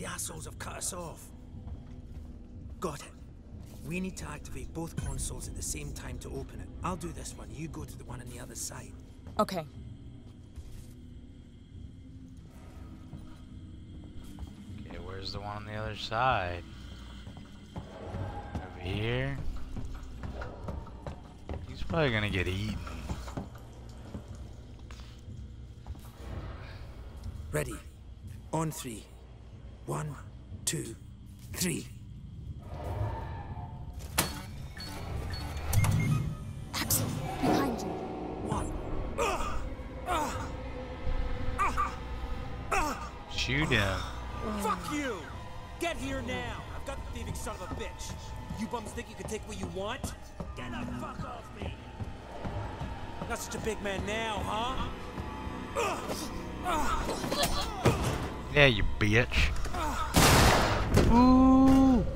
The assholes have cut us off. Got it. We need to activate both consoles at the same time to open it. I'll do this one. You go to the one on the other side. Okay. Okay, where's the one on the other side? Over here? He's probably gonna get eaten. Ready. On 3. 1, 2, 3. Axel, behind you. What? Shoot him. Fuck you! Get here now! I've got the thieving son of a bitch. You bums think you can take what you want? Get the fuck off me! Not such a big man now, huh? Yeah, you bitch. Ooh.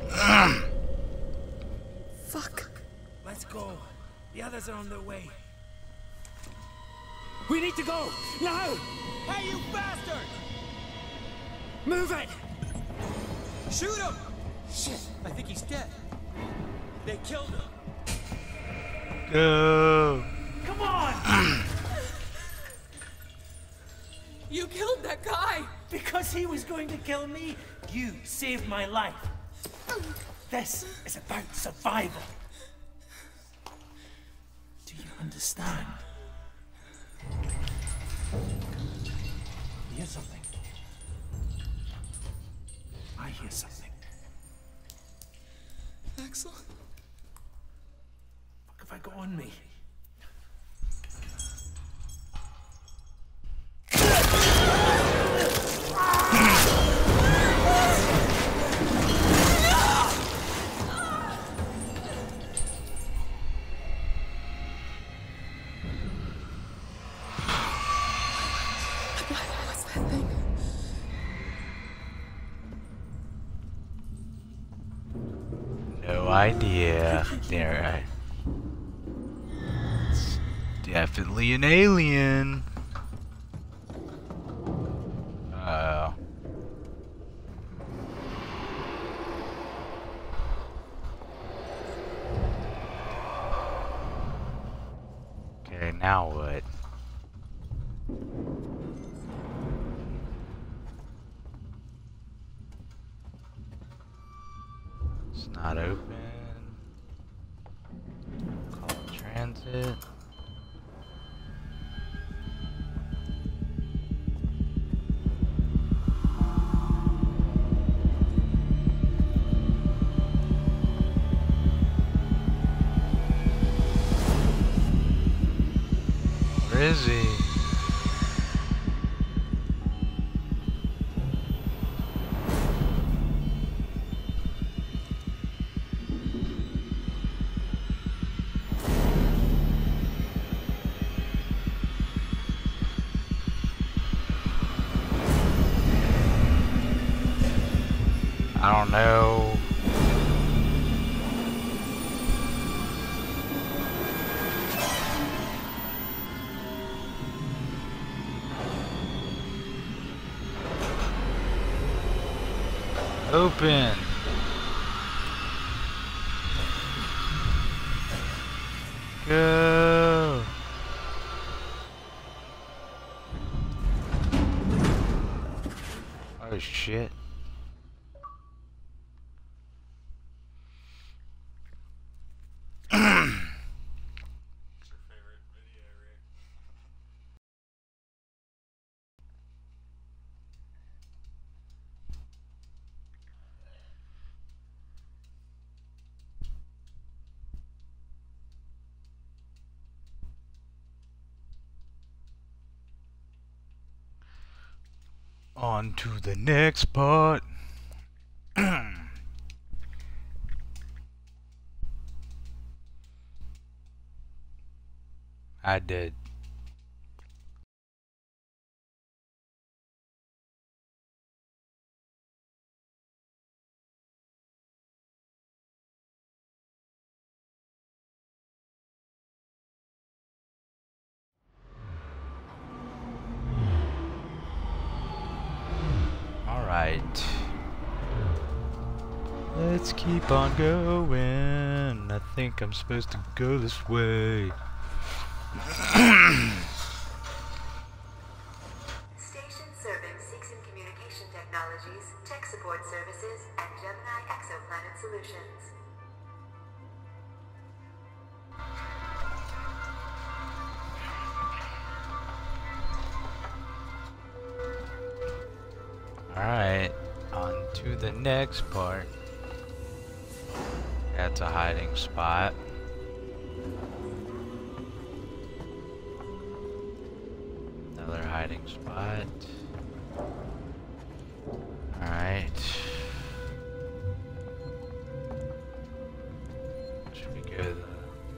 Fuck. Let's go. The others are on their way. We need to go! Now! Hey, you bastard! Move it! Shoot him! Shit, I think he's dead. They killed him. Go. Come on! You killed that guy! Because he was going to kill me, you saved my life. This is about survival. Do you understand? You hear something? I hear something. Axel? What have I got on me? What's that thing? No idea. There. It's definitely an alien. Oh. Okay, now what? It's not open. Call it transit. Where is he? I don't know. Open. Go. Oh shit. On to the next part. I did. All right. Let's keep on going. I think I'm supposed to go this way. Station serving Seegson Communication Technologies, Tech Support Services, and Gemini Exoplanet Solutions. Alright, on to the next part. That's a hiding spot. Another hiding spot. Alright. Should we go the...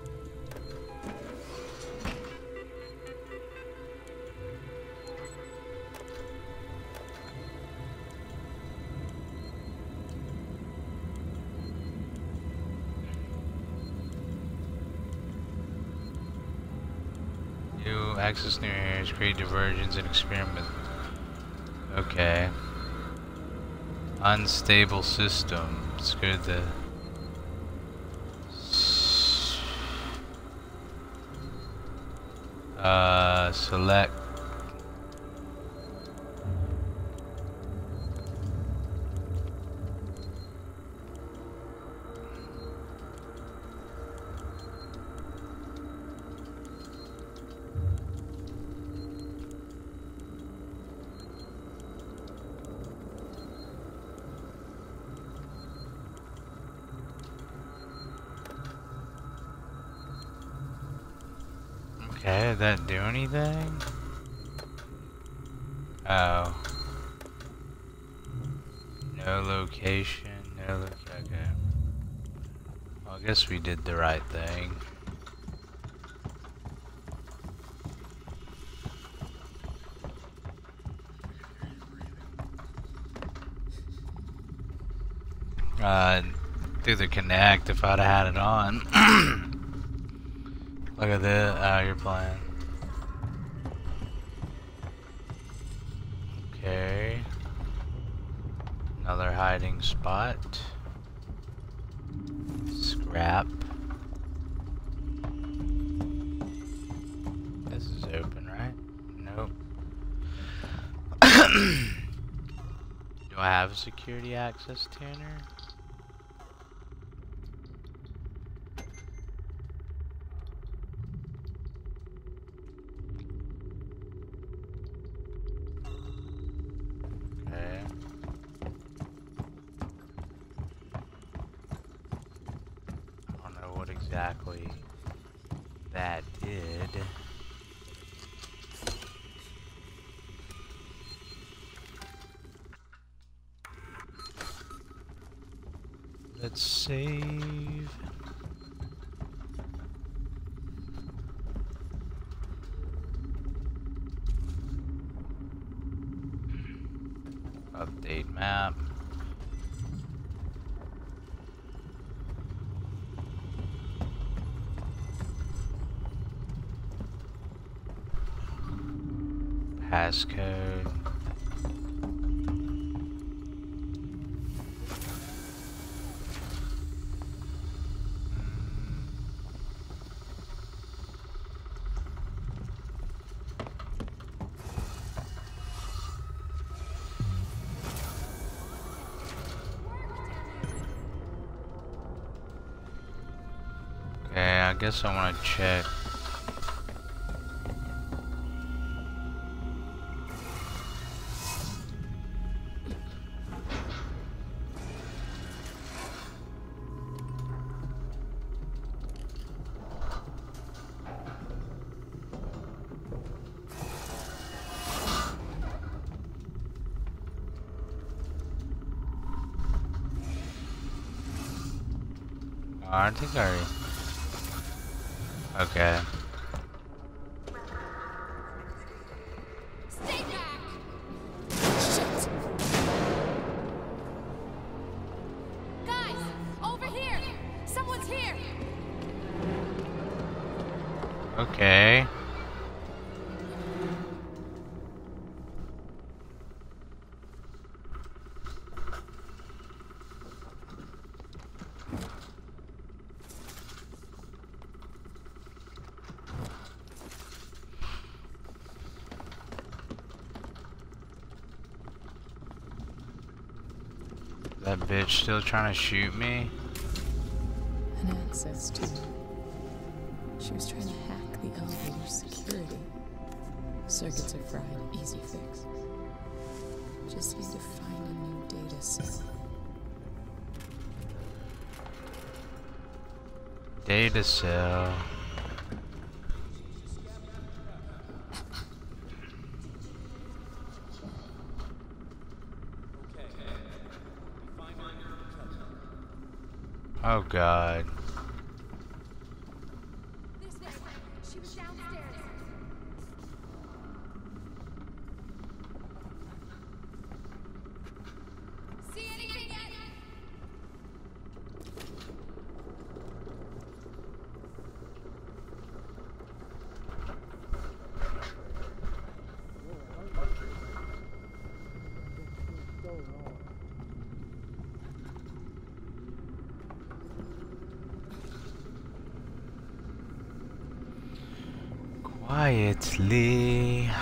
Access new areas, create diversions, and experiment. Okay. Unstable system. Let's go to the... select. Okay, did that do anything? Oh. No location, no location. Okay. Well, I guess we did the right thing. Through the Kinect if I'd have had it on. Look at this. Oh, you're playing. Okay. Another hiding spot. Scrap. This is open, right? Nope. Do I have a security access tuner? Exactly that did. Let's save. Update map. Passcode. Okay, I guess I want to check. I think I already... Okay. Stay back! Shit! Guys, over here! Someone's here! Okay. That bitch still trying to shoot me? An access to. She was trying to hack the elevator's security. Circuits are fried, easy fix. Just need to find a new data cell. Data cell. Oh God. This way. She was downstairs. See anything yet? Quietly.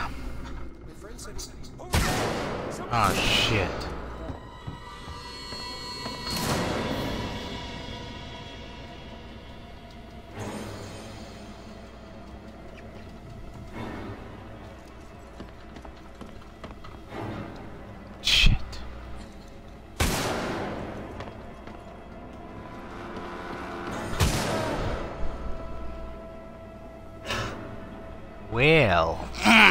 Oh shit. Shit. Well.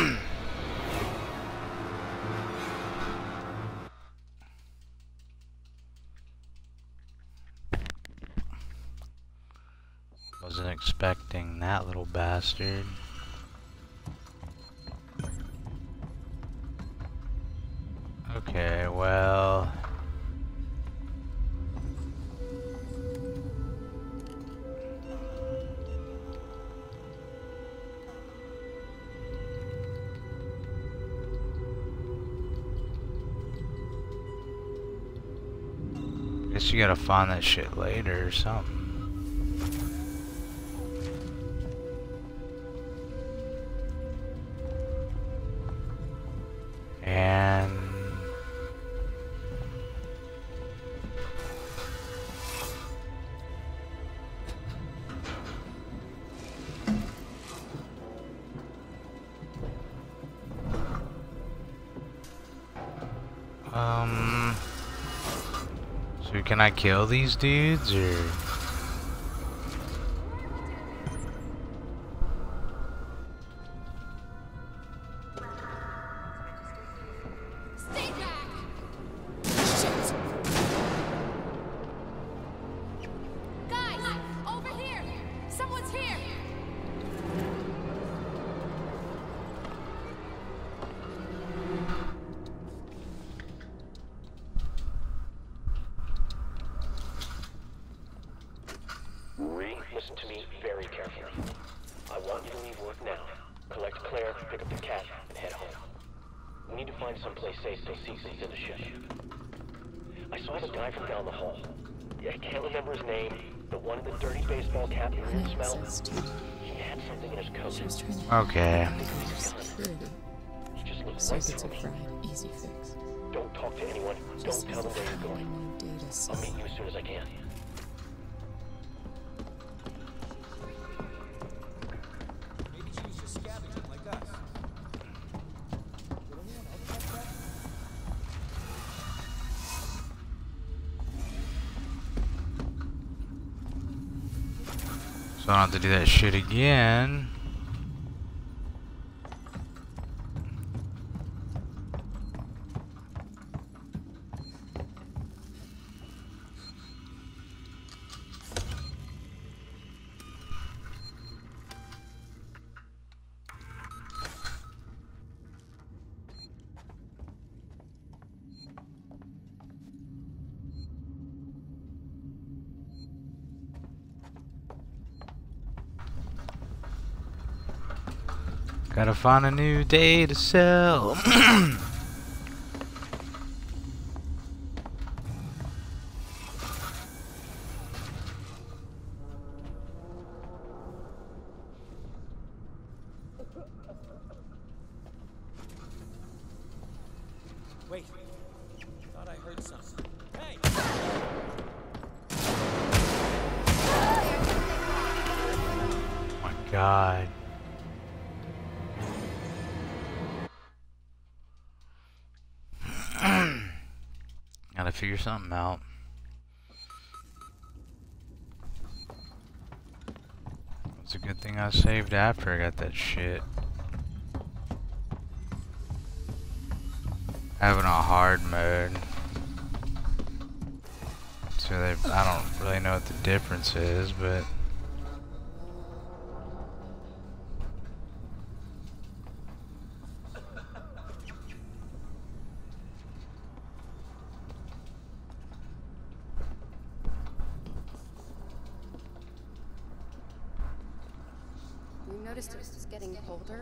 Wasn't expecting that little bastard. Okay, well. Guess you gotta find that shit later or something. And so can I kill these dudes or? Stay back! Shit! Guys, over here! Someone's here! Listen to me very carefully. I want you to leave work now. Collect Claire, pick up the cat, and head home. We need to find someplace safe till Cecil's in the ship. I saw the guy from down the hall. Yeah, I can't remember his name. The one in the dirty baseball cap you didn't smell. He had something in his coat. She was trying to Okay. hack the elevator's security. He just looked right Circuits through are me. fried, easy fix. Don't talk to anyone. Don't Just tell need them to where you're find a going. new data cell. I'll meet you as soon as I can. Maybe she was just scavenging like us. So I don't have to do that shit again. Gotta find a new data cell. Wait. Thought I heard something. Hey! god. Gotta figure something out. It's a good thing I saved after I got that shit. Having a hard mode. So I don't really know what the difference is, but You noticed it's getting colder?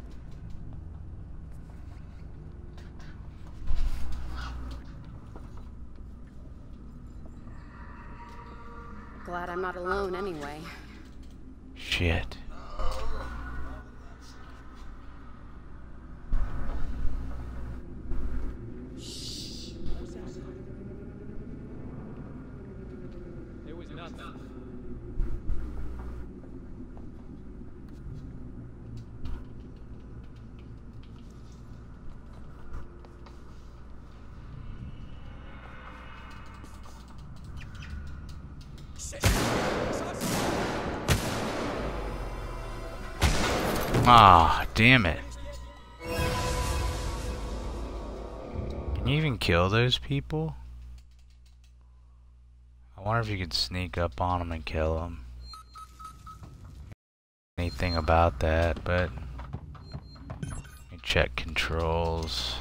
Glad I'm not alone anyway. shit. It was nothing. Ah, damn it. Can you even kill those people? I wonder if you could sneak up on them and kill them. Anything about that, but let me check controls.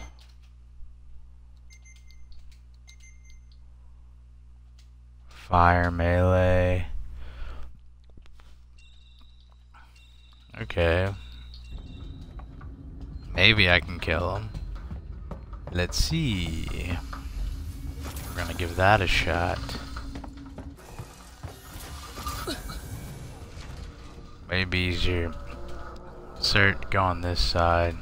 Fire melee. Okay. Maybe I can kill him. Let's see. We're gonna give that a shot. Maybe easier. Go on this side.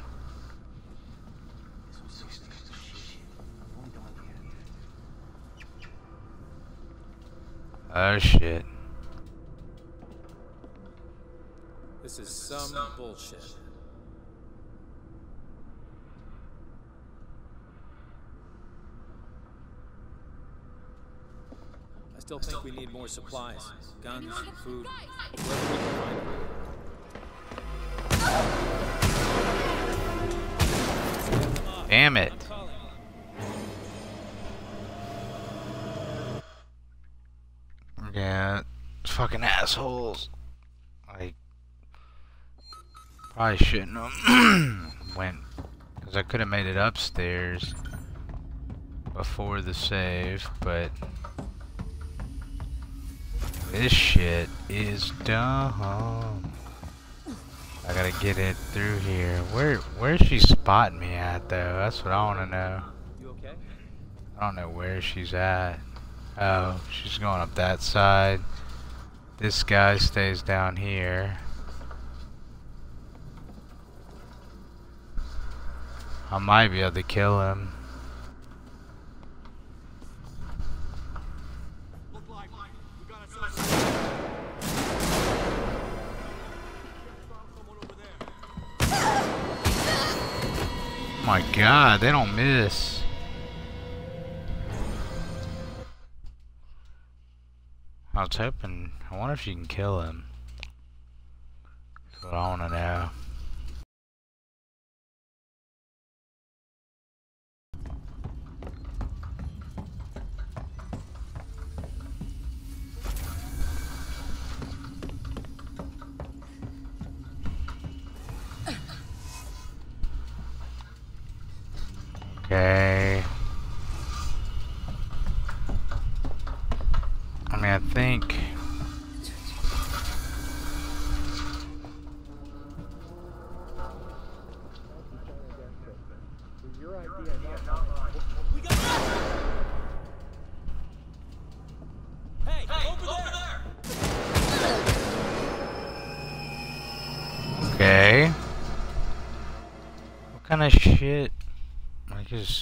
Oh shit. This is some bullshit. I still think we need more supplies. Guns, food, wherever we can find them. Damn it. Yeah, fucking assholes. Like, probably shouldn't have went, because I could have made it upstairs before the save, but this shit is dumb. I gotta get it through here. Where's she spotting me at though? That's what I wanna know. You okay? I don't know where she's at. Oh, she's going up that side. This guy stays down here. I might be able to kill him. Oh my god, they don't miss. I was hoping, I wonder if you can kill him. That's what I want to know. Okay. I mean, I think. Hey, over there! Okay. What kind of shit? I just.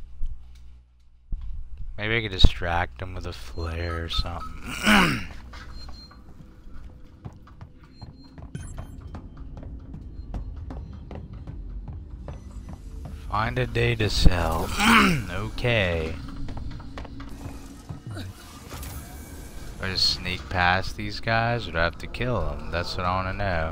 Maybe I could distract him with a flare or something. Find a data cell. Okay. Do I just sneak past these guys, or do I have to kill them? That's what I want to know.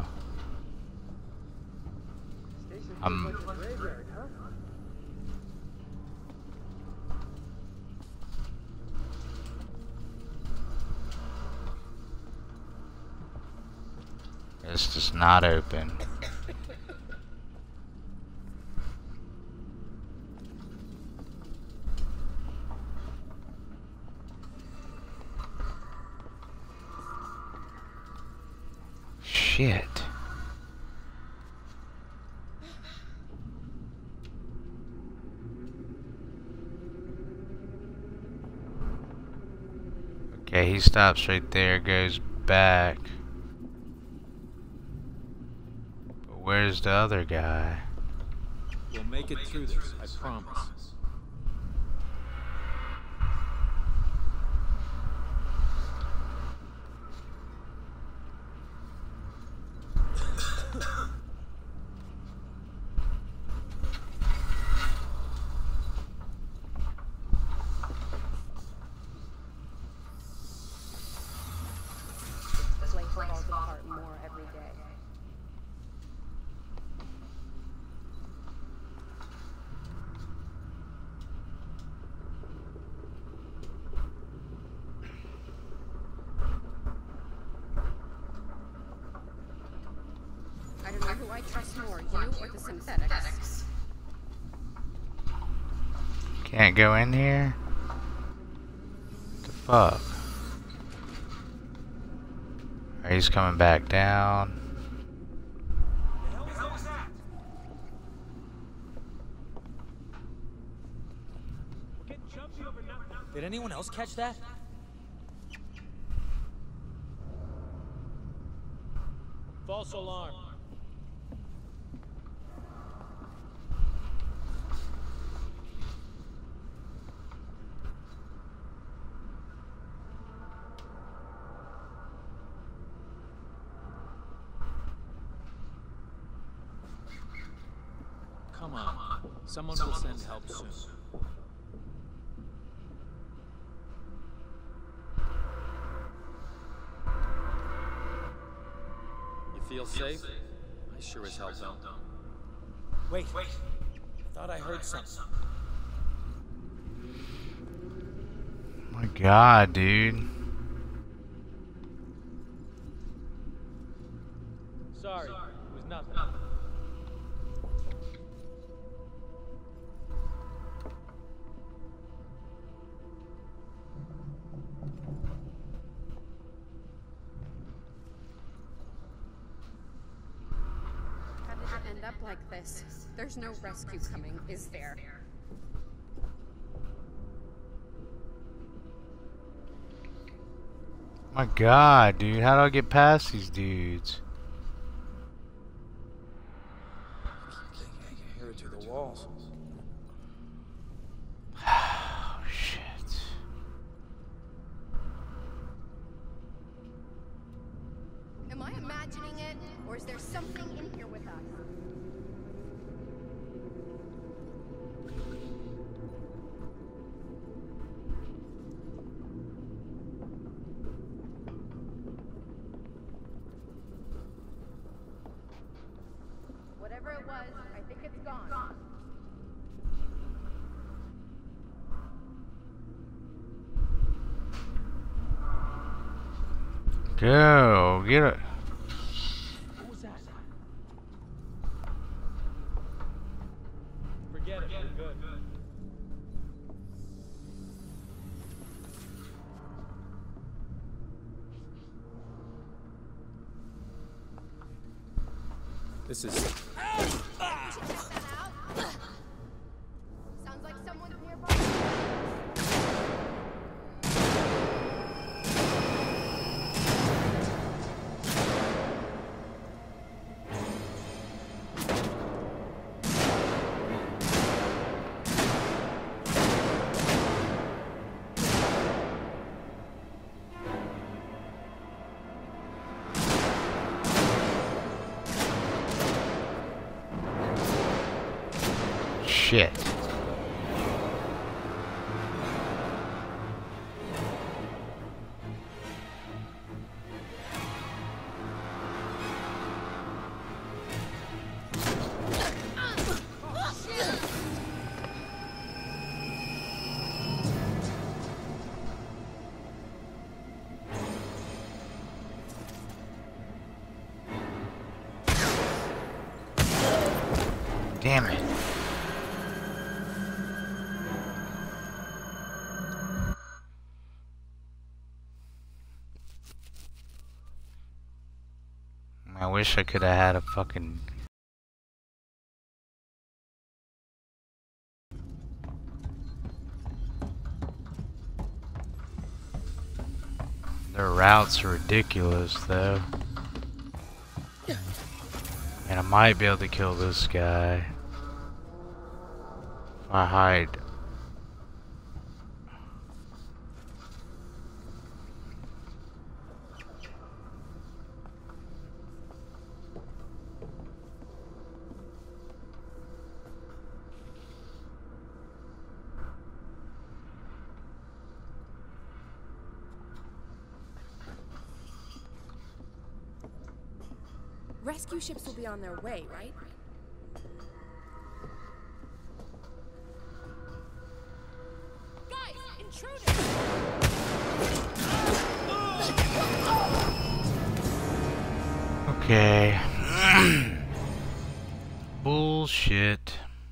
It's just not open. Shit. Okay, he stops right there, goes back. But where's the other guy? We'll make it through this, I promise. Falls apart more every day. I don't know who I trust more, you or the synthetics. Can't go in here? What the fuck? He's coming back down. The hell was that? We're getting jumpy over nothing. Did anyone else catch that? False alarm. Come on. Someone will send help soon. You feel safe? I sure as hell don't. Wait. I thought I heard something. My God, dude. Sorry, it was nothing. How did it end up like this? There's no rescue coming, is there? My God, dude. How do I get past these dudes? I can hear it through the walls. Oh, shit. Am I imagining it, or is there something in here with us? Whatever it was, I think it's gone. Go, get it. What was that? Forget it, we're good. This is... Check that out. Sounds like someone's nearby. shit. Damn it. I wish I could have had a fucking... Their routes are ridiculous though. And I might be able to kill this guy if I hide. Rescue ships will be on their way, right? Guys, intruders! Okay. Bullshit.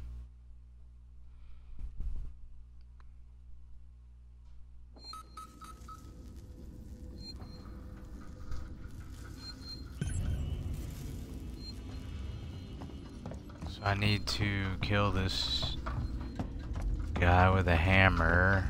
So I need to kill this guy with a hammer.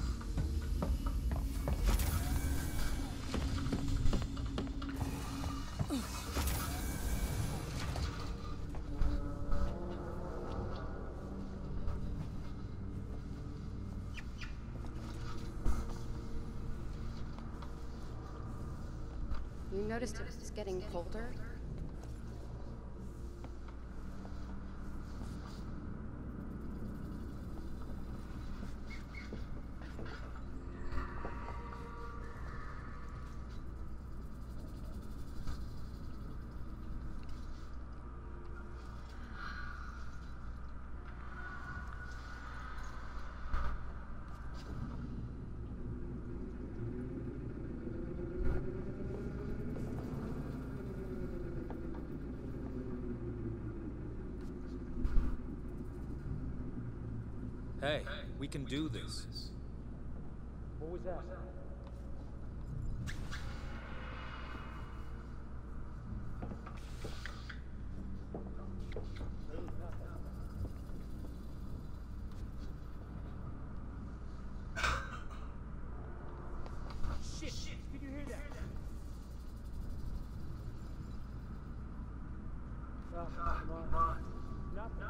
You noticed it was getting colder? Hey, we can do this. What was that? Shit! Did you hear that? Come on. Nothing.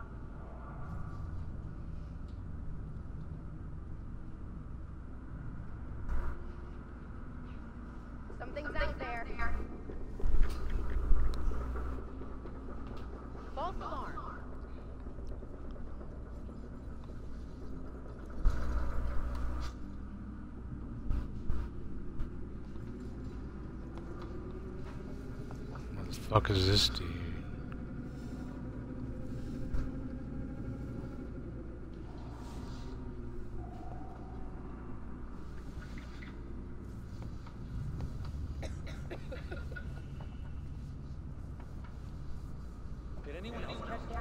Something's out there. False alarm. What the fuck is this dude? Did anyone else catch that?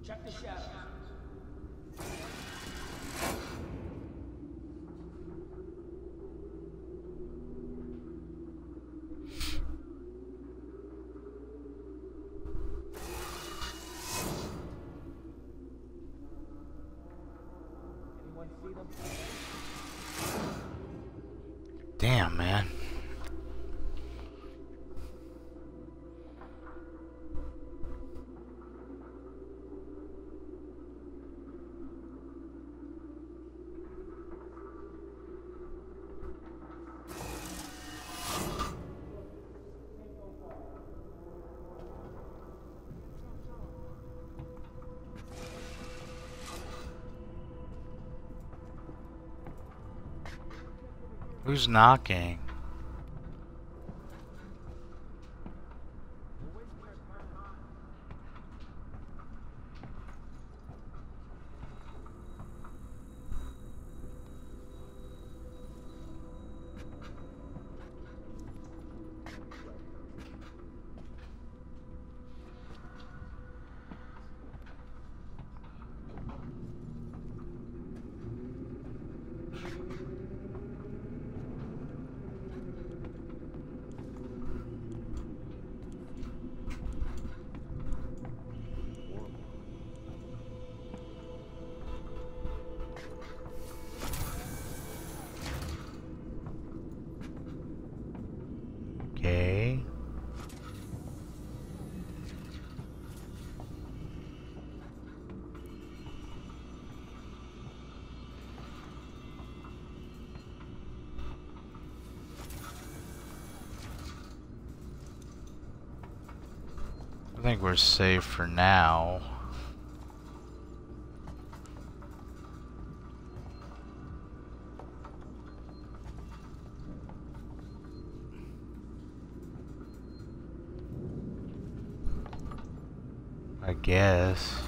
Check the shadows. Anyone see them? Damn, man. Who's knocking? Okay. I think we're safe for now. I guess.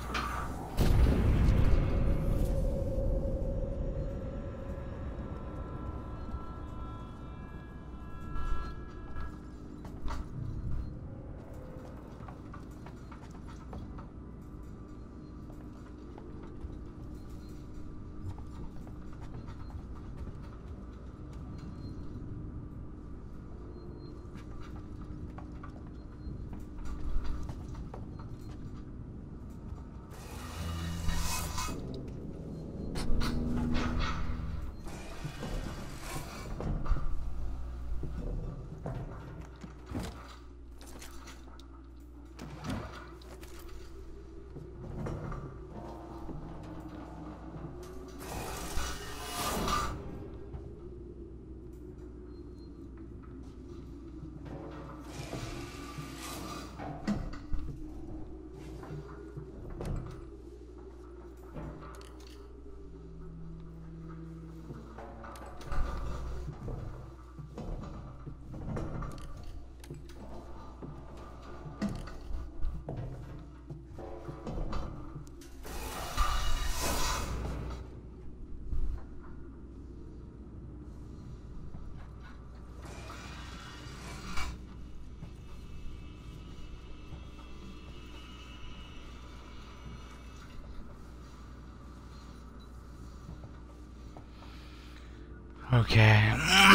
Okay.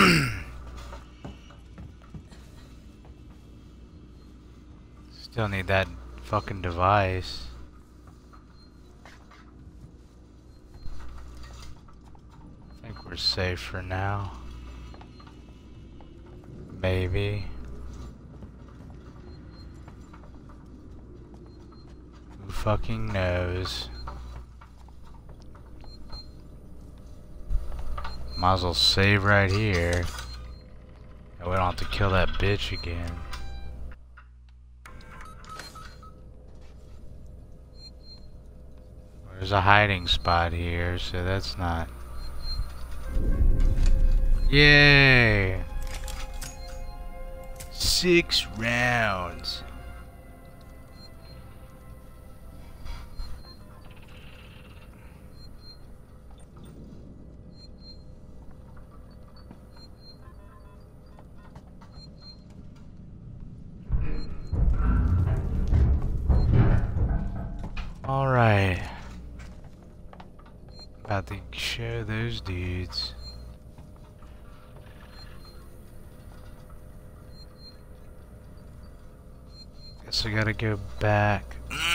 Still need that fucking device. I think we're safe for now. Maybe. Who fucking knows? Might as well save right here. And we don't have to kill that bitch again. There's a hiding spot here, so that's not... Yay! 6 rounds. Alright. About to show those dudes. Guess I gotta go back.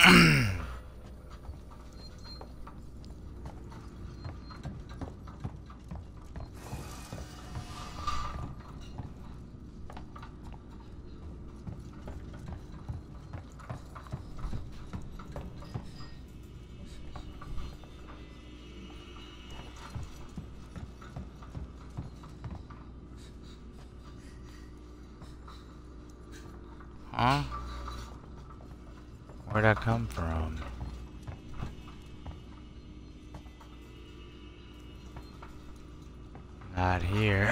Huh? Where'd I come from? Not here.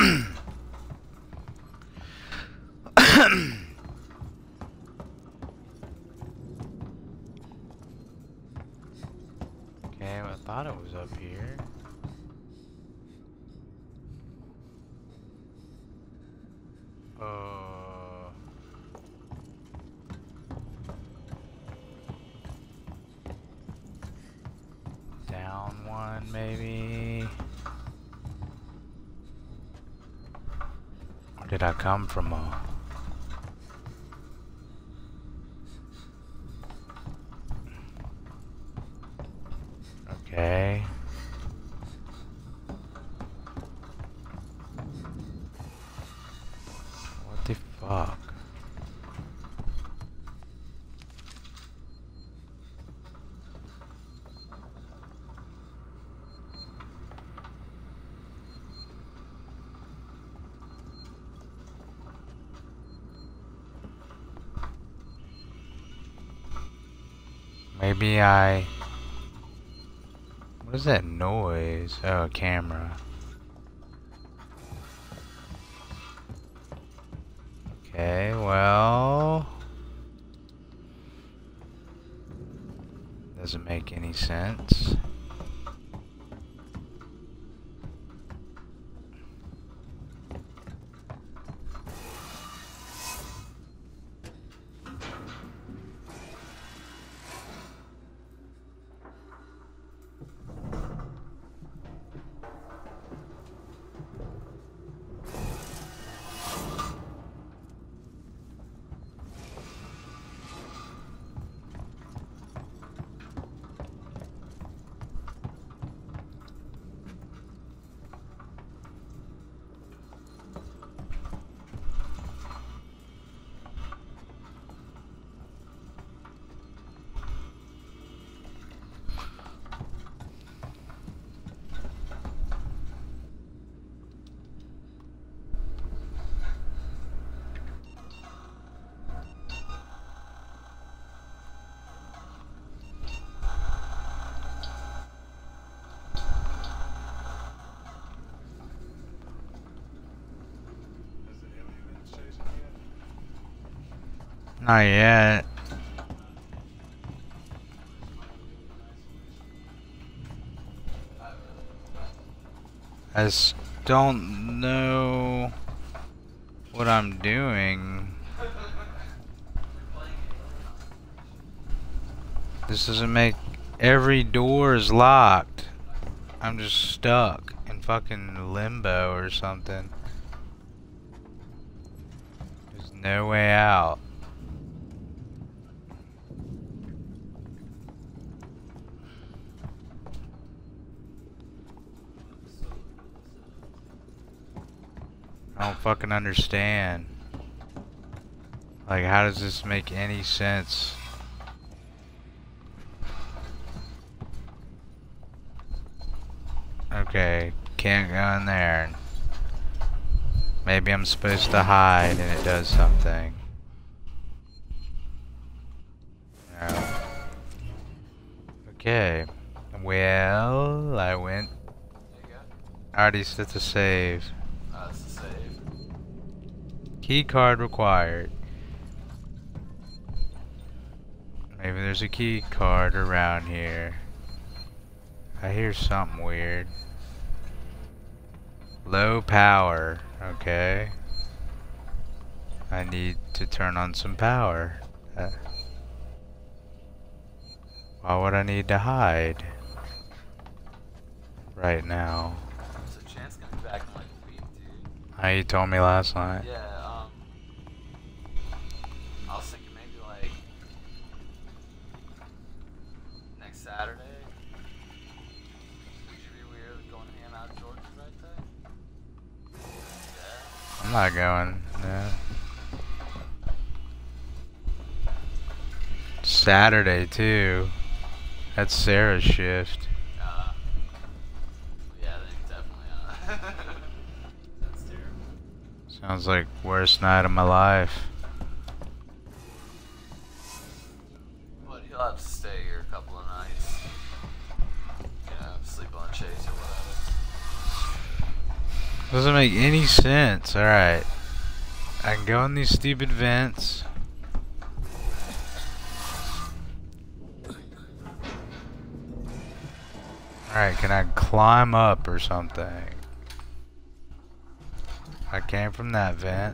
Okay, well, I thought it was up here. Down one, maybe. Where did I come from? Okay. What the fuck? Maybe I... What is that noise? Oh, a camera. Okay, well... Doesn't make any sense. Not yet. I just don't know what I'm doing. This doesn't make... Every door is locked. I'm just stuck in fucking limbo or something. There's no way out. I don't fucking understand. Like, how does this make any sense? Okay, can't go in there. Maybe I'm supposed to hide and it does something. No. Okay. Well, I went. I already set the save. That's the save. Key card required. Maybe there's a key card around here. I hear something weird. Low power. Okay. I need to turn on some power. Why Why would I need to hide right now? So Chance gonna be back in like a week, dude. How you told me last night. Yeah, I was thinking maybe like next Saturday. Would you be weird going to hang out at George's right there? Yeah. I'm not going. No. Saturday too. That's Sarah's shift. Yeah, then definitely. That's terrible. Sounds like worst night of my life. But he'll have to stay here a couple of nights. You know, sleep on Chase or whatever. Doesn't make any sense. Alright. I can go in these stupid vents. Alright, can I climb up or something? I came from that vent.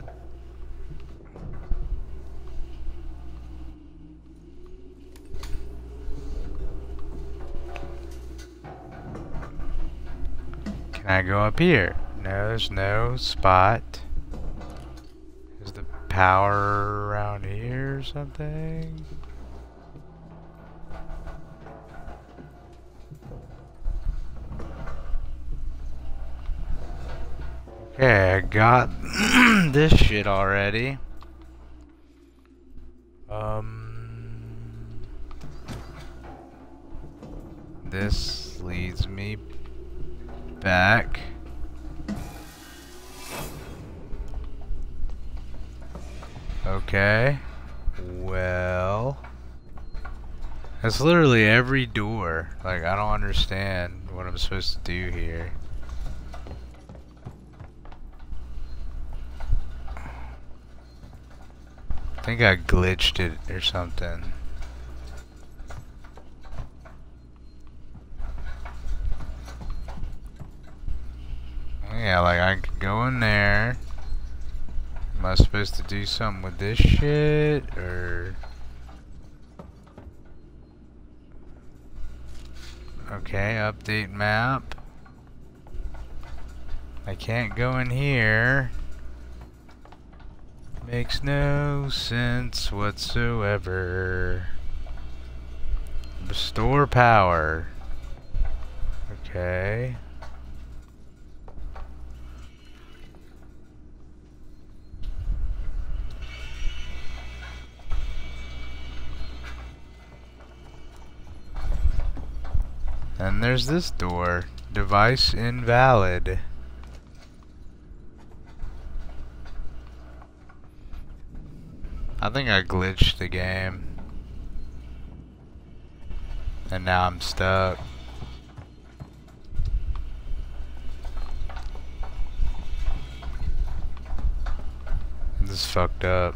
Can I go up here? No, there's no spot. Is the power around here or something? Okay, I got this shit already. This leads me back. Okay. Well, that's literally every door. Like, I don't understand what I'm supposed to do here. I think I glitched it or something. Yeah, like I could go in there. Am I supposed to do something with this shit or? Okay, update map. I can't go in here. Makes no sense whatsoever. Restore power. Okay. And there's this door. Device invalid. I think I glitched the game. And now I'm stuck. This is fucked up.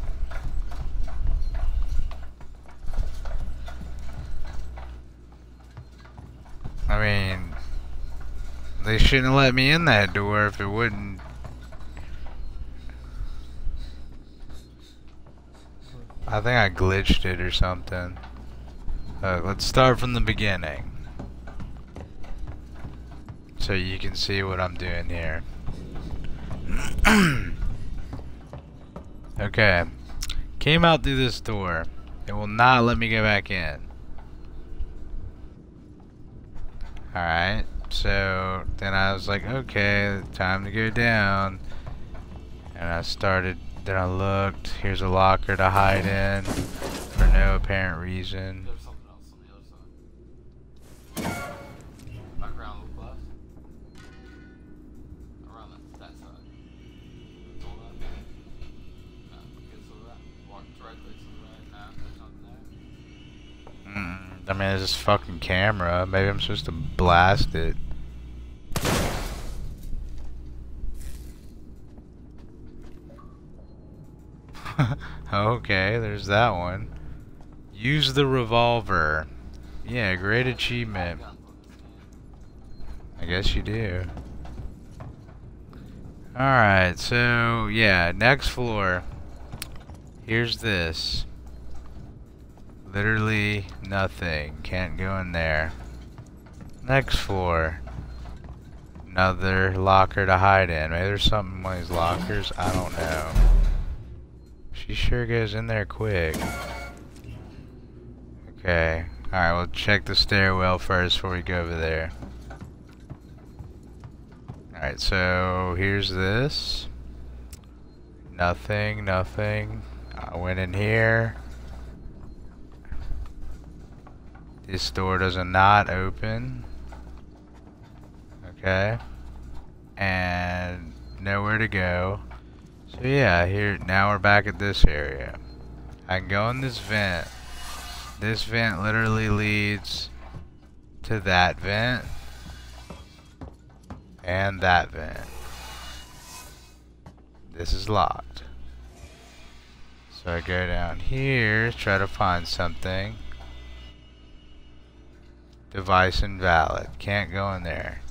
I mean, they shouldn't let me in that door if it wouldn't. I think I glitched it or something. Let's start from the beginning. So you can see what I'm doing here. Okay. Came out through this door. It will not let me go back in. Alright. So then I was like, okay, time to go down. And I started. Then I looked, here's a locker to hide in for no apparent reason. There's something else on the other side. Background little glass. Around that side. That's all that. No, okay, so that. Walk directly to the right. No, there's nothing there. I mean, it's just fucking camera. Maybe I'm supposed to blast it. Okay, there's that one. Use the revolver. Yeah, great achievement. I guess you do. Alright, so yeah, next floor. Here's this. Literally nothing. Can't go in there. Next floor. Another locker to hide in. Maybe there's something in one of these lockers. I don't know. She sure goes in there quick. Okay. Alright, we'll check the stairwell first before we go over there. Alright, so here's this. Nothing, nothing. I went in here. This door does not open. Okay. And nowhere to go. So yeah, here now we're back at this area. I can go in this vent. This vent literally leads to that vent. And that vent. This is locked. So I go down here, try to find something. Device invalid. Can't go in there.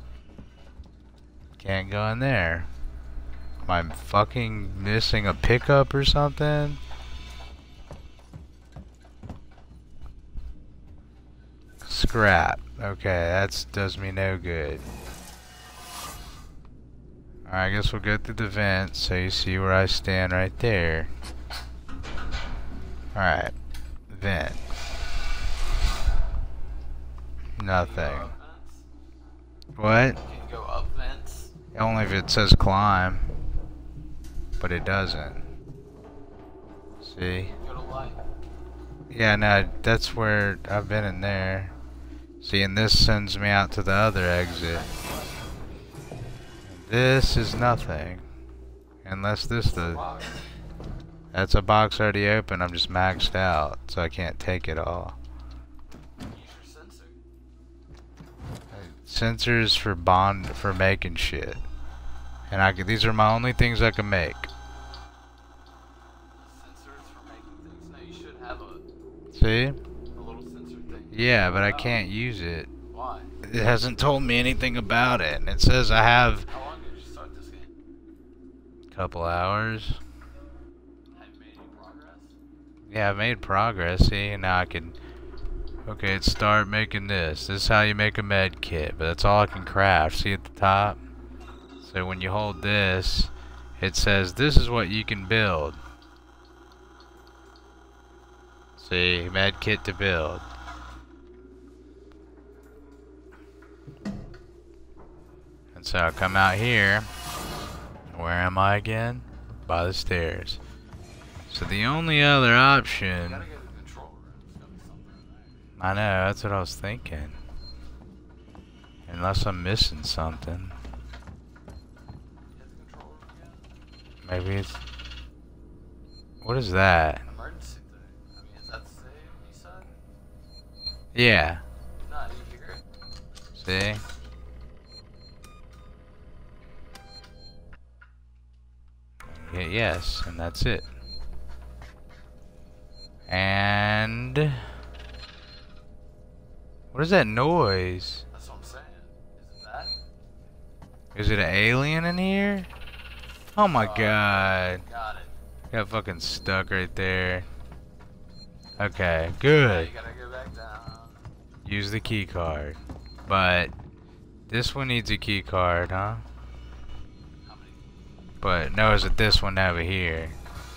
Can't go in there. Am I fucking missing a pickup or something? Scrap. Okay, that does me no good. Alright, I guess we'll go through the vent so you see where I stand right there. Alright. Vent. Nothing. What? Can you go up vents? Only if it says climb. But it doesn't. See? Go to light. Yeah, no, that's where I've been in there. See, and this sends me out to the other exit. This is nothing. Unless this does. That's a box already open. I'm just maxed out, so I can't take it all. Use your sensor. Sensors for making shit. And these are my only things I can make. Sensors for making things. No, you should have See? a little sensor thing. Yeah, but I can't use it. Why? It hasn't told me anything about it. And it says I have How long did you start this game? a couple hours. Have you made any progress? Yeah, I've made progress. See, and now I can. Okay, let's start making this. This is how you make a med kit, but that's all I can craft. See at the top? So when you hold this, it says this is what you can build. See, med kit to build. And so I come out here. Where am I again? By the stairs. So the only other option. You gotta go to the control room. There's gotta be something in there. I know, that's what I was thinking. Unless I'm missing something. Hit the control room again. Maybe it's... What is that? Emergency thing. I mean, is that the save you said? Yeah. No, you hear it. See? Okay, yes, and that's it. And... What is that noise? That's what I'm saying. Is it that? Is it an alien in here? Oh my god. Got it. Got fucking stuck right there. Okay, Now good. you gotta go back down. Use the key card. But this one needs a key card, huh? How many? But no, is it this one over here?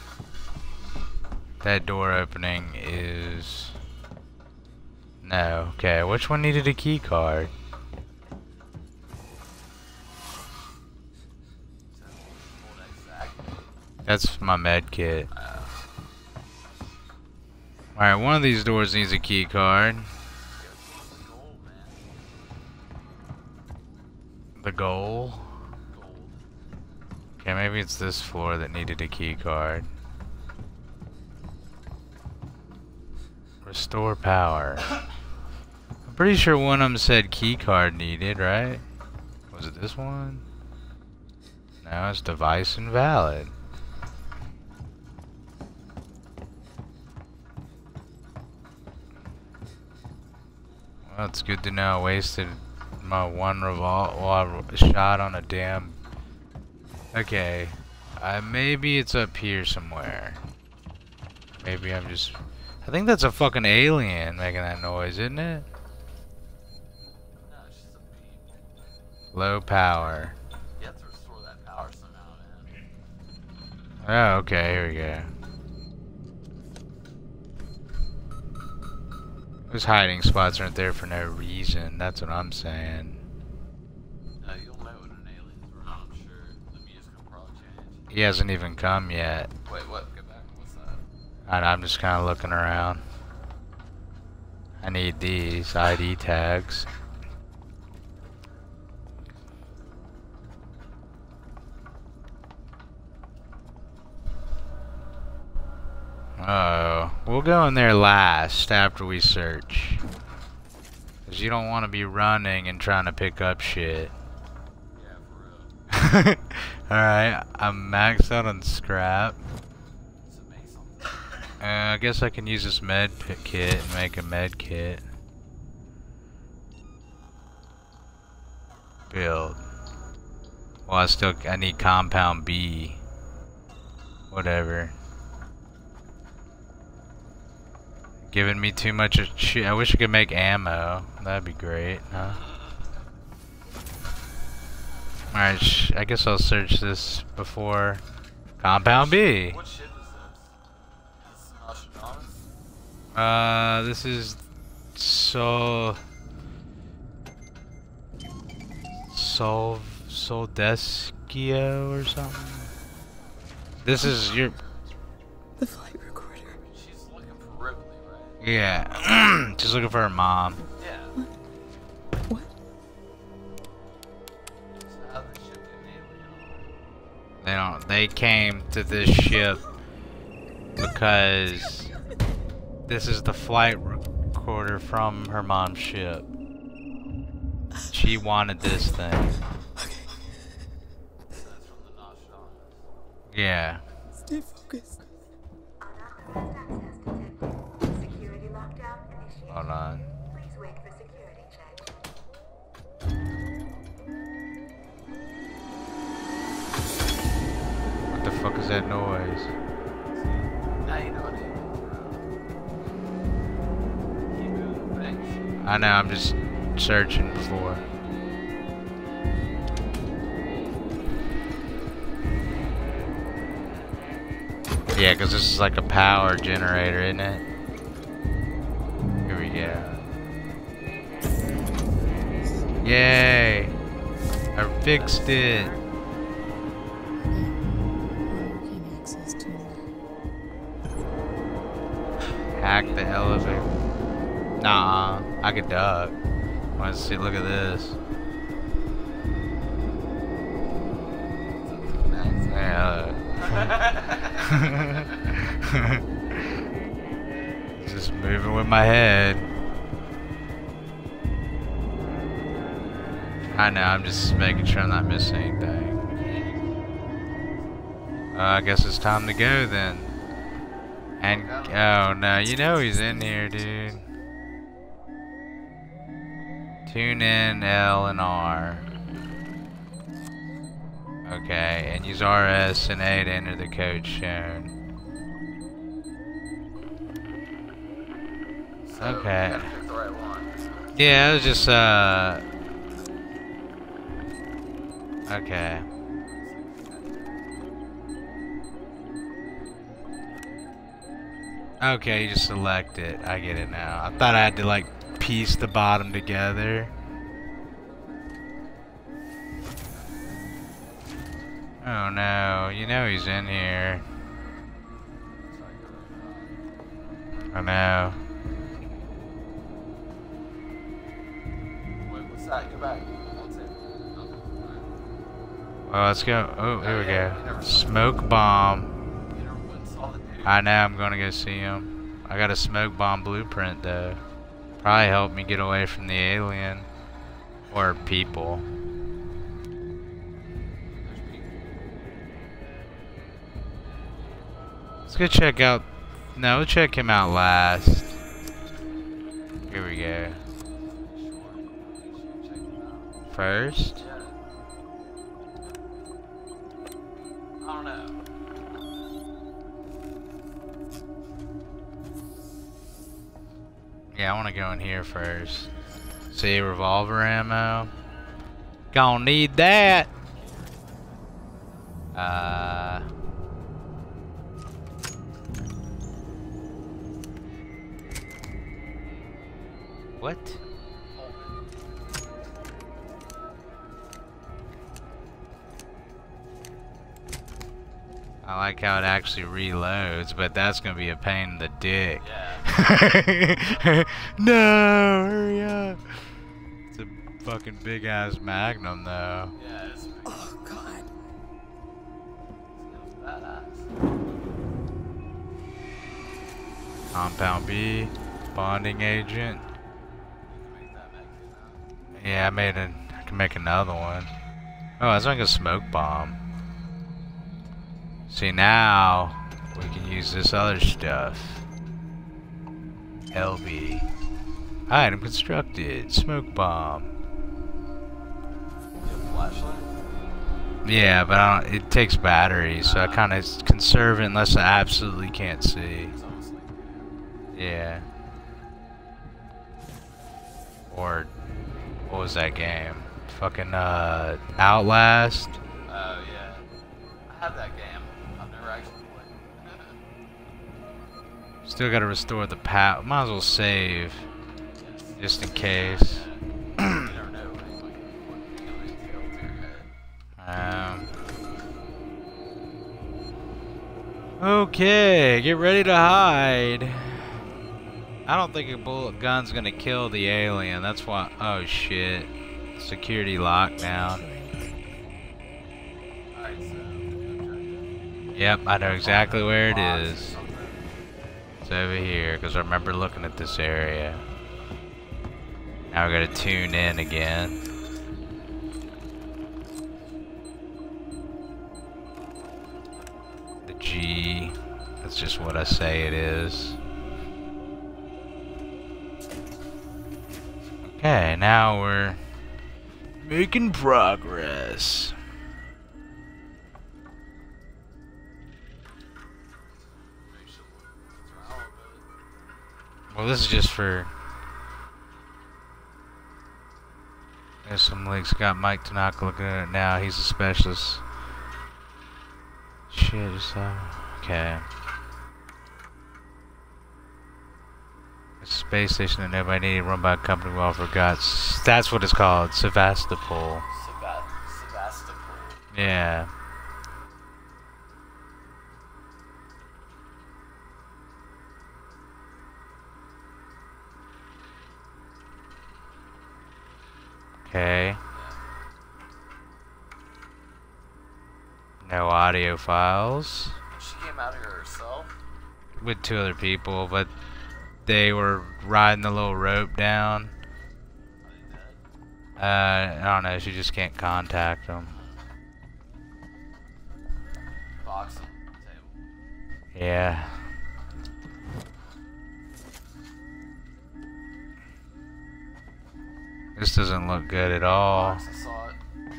That door opening is... No. Okay, which one needed a key card? That's my med kit. Alright, one of these doors needs a key card. The goal? Okay, maybe it's this floor that needed a key card. Restore power. I'm pretty sure one of them said key card needed, right? Was it this one? No, it's device invalid. Well, it's good to know I wasted my one shot on a damn... Okay. Maybe it's up here somewhere. Maybe I'm just... I think that's a fucking alien making that noise, isn't it? No, it's just a beep. Low power. You have to restore that power somehow, man. Oh, okay, here we go. Those hiding spots aren't there for no reason. That's what I'm saying. You'll know when an alien's around, I'm sure. The music will probably change. He hasn't even come yet. Wait, what? Get back. What's that? I'm just kind of looking around. I need these ID tags. Oh, we'll go in there last after we search. Cause you don't want to be running and trying to pick up shit. Yeah, for real. Alright, I'm maxed out on scrap. So make something. I guess I can use this med kit and make a med kit. Build. Well, I need compound B. Whatever. Giving me too much shit. I wish I could make ammo. That'd be great, huh? Alright, I guess I'll search this before compound B. What ship is this? Is this Nostradamus? This is Soldeskio or something. This is your. The flight recorder. She's looking for Ripley, right? Yeah, she's looking for her mom. Yeah. What? So how did the ship get an alien? They don't. They came to this ship because this is the flight recorder from her mom's ship. She wanted this thing. Okay, So that's from the Nostradamus. Yeah. stay focused. Unauthorized access detected. Security lockdown initiated. Hold on. Please wait for security check. What the fuck is that noise? Now you know what it is. Keep moving things. I know. I'm just searching before. Yeah, because this is like a power generator, isn't it? Here we go. Yay! I fixed it! Working access to Hack the elevator. Nah, I could duck. Let's see, look at this. Yeah. Just moving with my head. I know, I'm just making sure I'm not missing anything. I guess it's time to go then. And, oh no, you know he's in here, dude. Tune in L and R. Okay, and use RS and A to enter the code shown. So Okay. you gotta pick the right one. Yeah, it was just, okay. Okay, you just select it. I get it now. I thought I had to, like, piece the bottom together. Oh no, you know he's in here. I know. Wait, what's that? Go back. What's it? Well, let's go. Oh, here we go. Smoke bomb. You never went and saw the dude. I know, I'm gonna go see him. I got a smoke bomb blueprint though. Probably help me get away from the alien. Or people. Let's go check out. No, we'll check him out last. Here we go. First. I don't know. Yeah, I want to go in here first. See, revolver ammo. Gonna need that. What? I like how it actually reloads, but that's gonna be a pain in the dick. Yeah. No, hurry up. It's a fucking big ass Magnum though. Yeah, it's Oh, God. badass. Compound B, bonding agent. You can make that back, Yeah, I can make another one. Oh, that's like a smoke bomb. See, now we can use this other stuff. LB. Item constructed. Smoke bomb. You have a flashlight? Yeah, but I don't, it takes batteries, so I kind of conserve it unless I absolutely can't see. It's almost like Yeah. Or what was that game? Fucking Outlast. oh yeah. I have that game. I've never actually played. Still gotta restore the power. Might as well save, just in case. You never know what tail to your head. Okay, get ready to hide. I don't think a bullet gun's gonna kill the alien. That's why. Oh shit! Security lockdown. Alright, so I'm trying to Yep, I know exactly where it box or is. something. It's over here, because I remember looking at this area. Now we gotta tune in again. The G. That's just what I say it is. Okay, now we're making progress. Well, this is just for. There's some links. Got Mike Tanaka looking at it now. He's a specialist. Shit, just okay. A space station that nobody needed, run by a company we all forgot. That's what it's called, Sevastopol. Sevastopol. Yeah. Okay. No audio files. She came out here herself. With two other people, but they were riding the little rope down. Are they dead? I don't know, she just can't contact them. Box on the table. Yeah. This doesn't look good at all. Box, I saw it.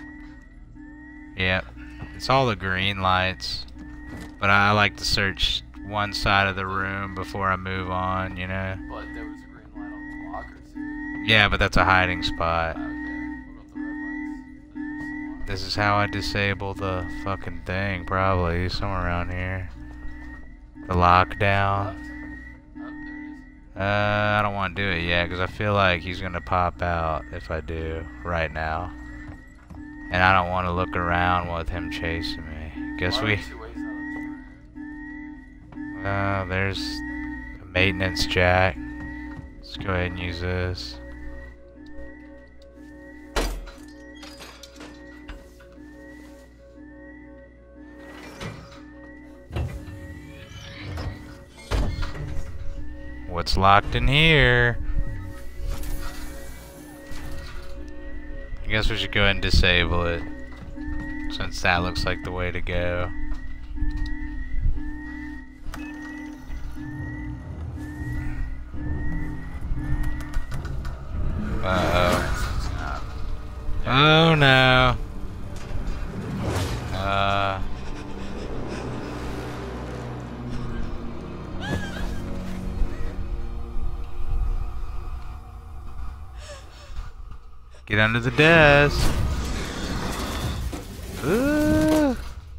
Yep. It's all the green lights. But I like to search one side of the room before I move on, you know? But there was a green light on the locker too. Yeah, but that's a hiding spot. Okay. What about the red lights? This is how I disable the fucking thing, probably. Somewhere around here. The lockdown. Left? Oh, there it is. I don't want to do it yet, because I feel like he's going to pop out if I do right now. And I don't want to look around with him chasing me. Guess Why are we... there 2 ways out of the room? There's a maintenance jack. Let's go ahead and use this. What's locked in here? I guess we should go ahead and disable it, since that looks like the way to go. Uh-oh. Oh no. Get under the desk. Ooh.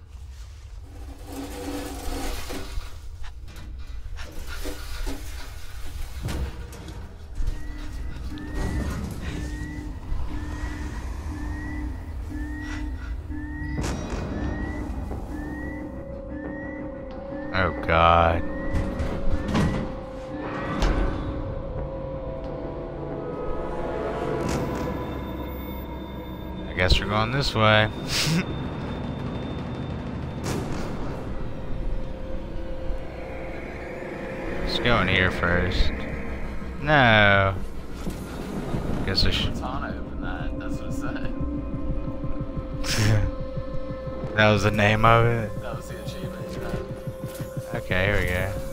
Oh God. I guess we're going this way. Let's go in here first. No. Guess I should. Katana opened that. That's what it said. That was the name of it. That was the achievement. Yeah. Okay, here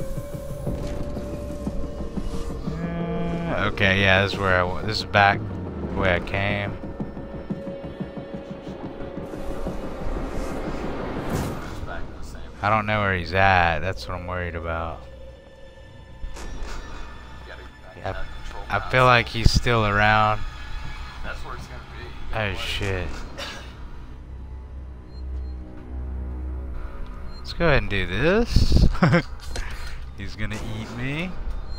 we go. Okay, yeah, this is where this is back the way I came. Back in the same. I don't know where he's at. That's what I'm worried about. You gotta Yeah, that control I mouse. feel like he's still around. That's where it's gonna be. You Oh gotta wait. shit. Let's go ahead and do this. He's gonna eat me.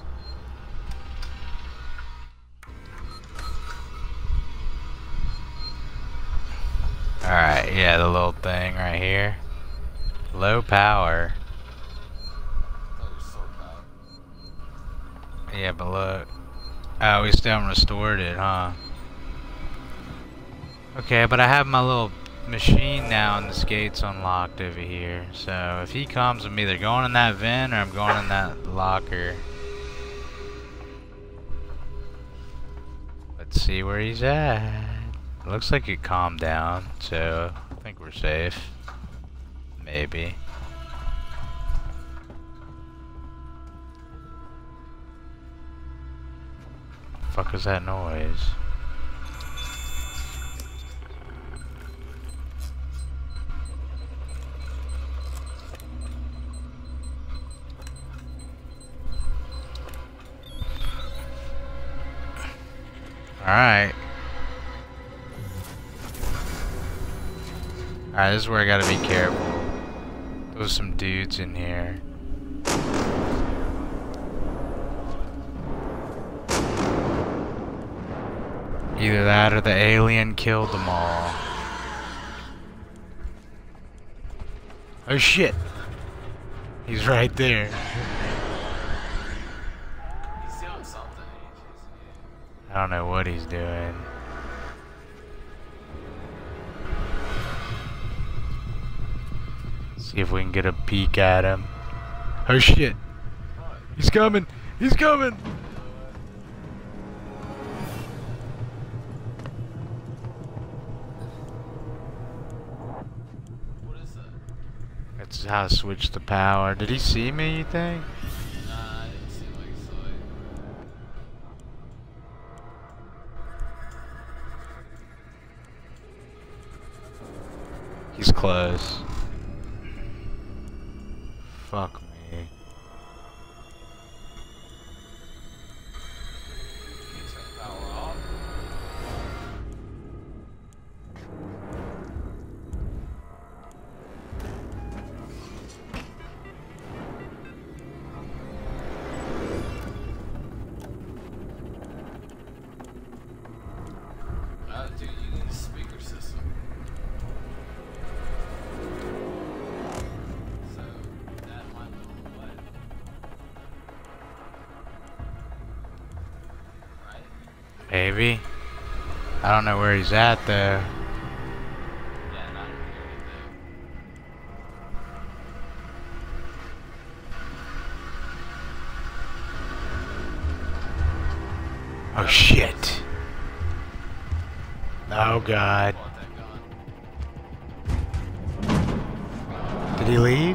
Alright, yeah, the little thing right here. Low power. Oh, you're so bad. Yeah, but look. Oh, we still haven't restored it, huh? Okay, but I have my little machine now and this gate's unlocked over here. So if he comes, I'm either going in that vent or I'm going in that locker. Let's see where he's at. Looks like it calmed down, so I think we're safe. Maybe. Fuck is that noise? Alright. Alright, this is where I gotta be careful. There's some dudes in here. Either that or the alien killed them all. Oh shit! He's right there. He's doing something. I don't know what he's doing. See if we can get a peek at him. Oh shit! He's coming! He's coming! What is that? That's how I switch the power. Did he see me, you think? Nah, it didn't seem like so. He's close. Fuck me. Can you turn the power off? Dude, you need a speaker system. So, that might be on the way. Right? Maybe. I don't know where he's at though. Yeah, not here anything. Oh shit. Oh god. Want that gun. Did he leave?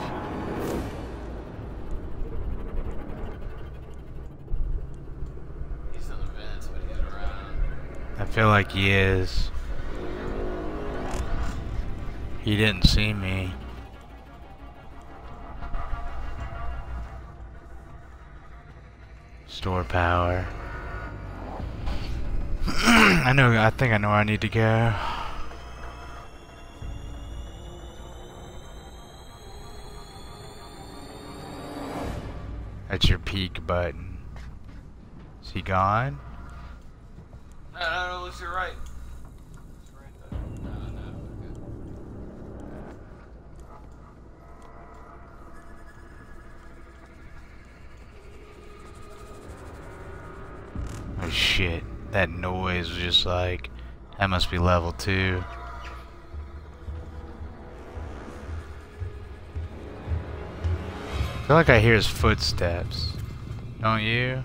He's in the vents, but he's around. I feel like he is. He didn't see me. Store power. I think I know where I need to go. That's your peek button. Is he gone? No, look to your right. It's right there. No, Oh shit. That noise was just like... That must be level 2. I feel like I hear his footsteps. Don't you?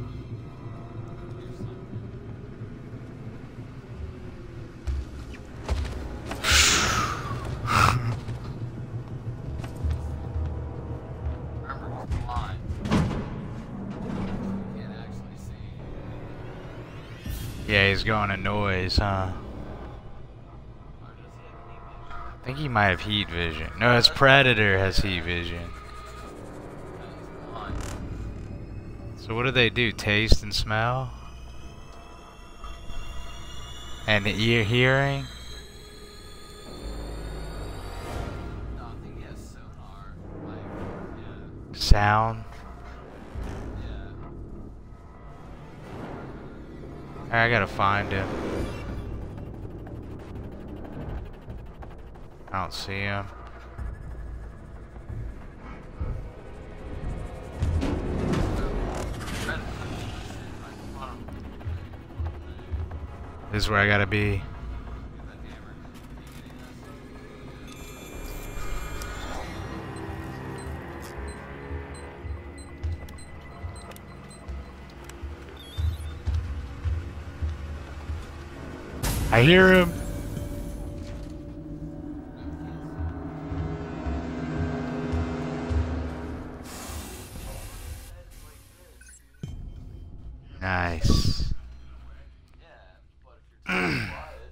Remember, he's blind. You can't actually see. Yeah, he's going a noise, huh? Or does he have any vision? I think he might have heat vision. No, it's Predator has heat vision. No, he's blind. So what do they do? Taste and smell? And ear hearing? No, I think he has sonar. Like, yeah. Sound? Yeah. I gotta find him. I don't see him. This is where I gotta be. I hear him. Nice. Yeah, but if you're too quiet,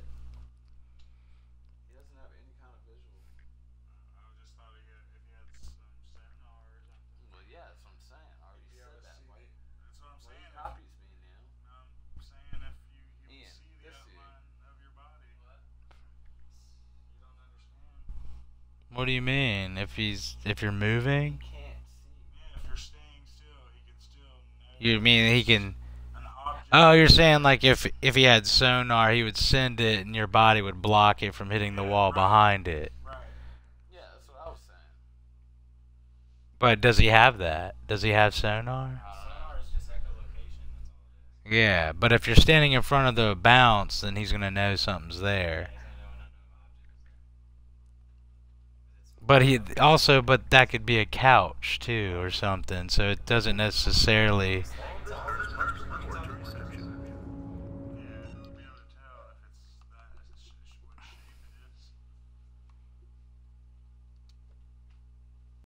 he doesn't have any kind of visual. I just thought if he had some sonar or something. Well, yeah, that's what I'm saying. I already said that. Why? That's what I'm Why saying. you copies me now? I'm saying if you Ian, see the this dude. outline of your body. What? You don't understand. What do you mean? If you're moving? Can't see. Yeah, if you're staying still, he can still know You mean he can? an object. Oh, you're saying like if he had sonar, he would send it, and your body would block it from hitting the wall behind it. Right. Yeah, that's what I was saying. But does he have that? Does he have sonar? Sonar is just echolocation. That's all it is. Yeah, but if you're standing in front of the bounce, then he's gonna know something's there. But but that could be a couch too or something. So it doesn't necessarily.